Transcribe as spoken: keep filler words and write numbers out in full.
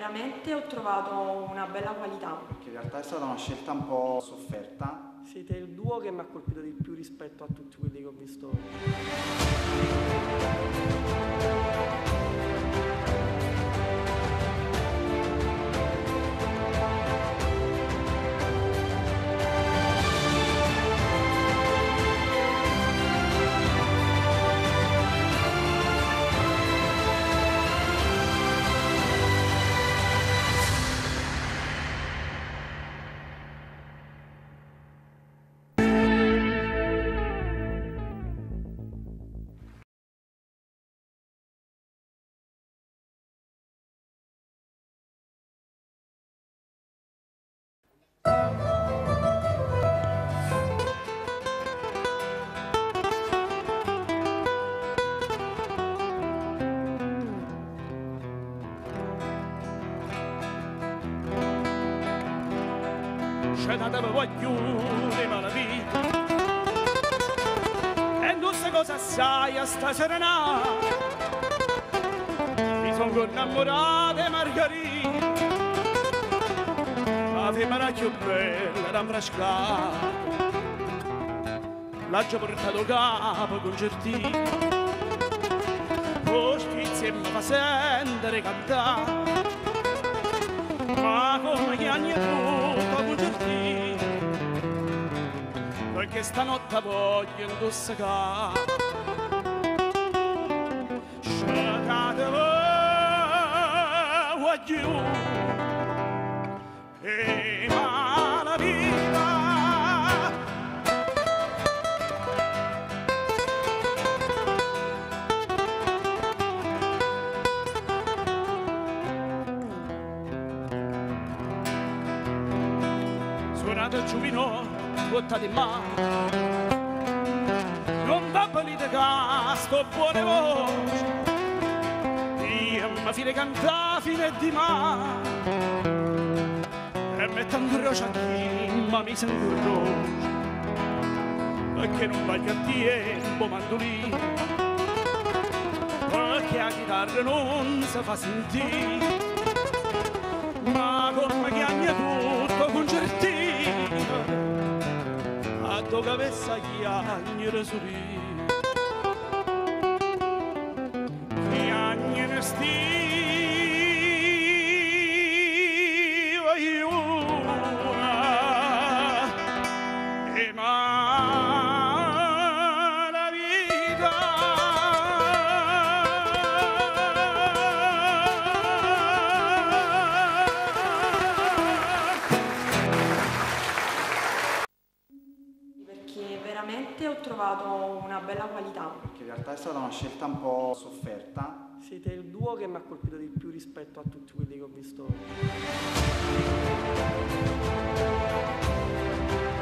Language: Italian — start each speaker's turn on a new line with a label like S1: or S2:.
S1: veramente ho trovato una bella qualità.
S2: Perché in realtà è stata una scelta un po' sofferta.
S3: Siete il duo che mi ha colpito di più rispetto a tutti quelli che ho visto.
S4: C'è da te voglio la vita e non sai cosa sai a sta serena. Mi sono innamorato di Margherita, la femmina più bella da frascare. L'ha già portato capo con certino, lo schizzi mi fa sentire cantare. Ma come gli anni tutto con certino, perché stanotte voglio indossare. Scegliate voglio e mala vita. Suonato il giuvino, botta di mano, non va polite che sto buone voci, io mi fine cantare fine di mano, e metto un croce a chi ma mi sento croce, perché non voglio a tempo mandolino, perché la chitarra non si fa sentire, ma come chiagna tutto con certino. A dove avesse chiagnere su lì, chiagnere stiva io e ma la vita.
S1: Veramente ho trovato una bella qualità.
S2: Perché in realtà è stata una scelta un po' sofferta.
S3: Siete il duo che mi ha colpito di più rispetto a tutti quelli che ho visto.